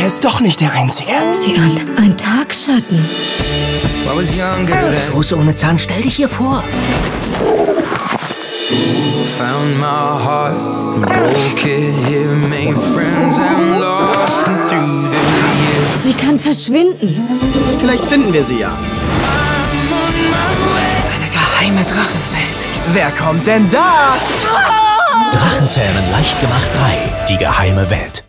ist doch nicht der Einzige. Sieh an, ein Tagschatten. Große ohne Zahn, stell dich hier vor. Sie kann verschwinden. Vielleicht finden wir sie ja. Eine geheime Drachenwelt. Wer kommt denn da? Drachenzähmen leicht gemacht 3. Die geheime Welt.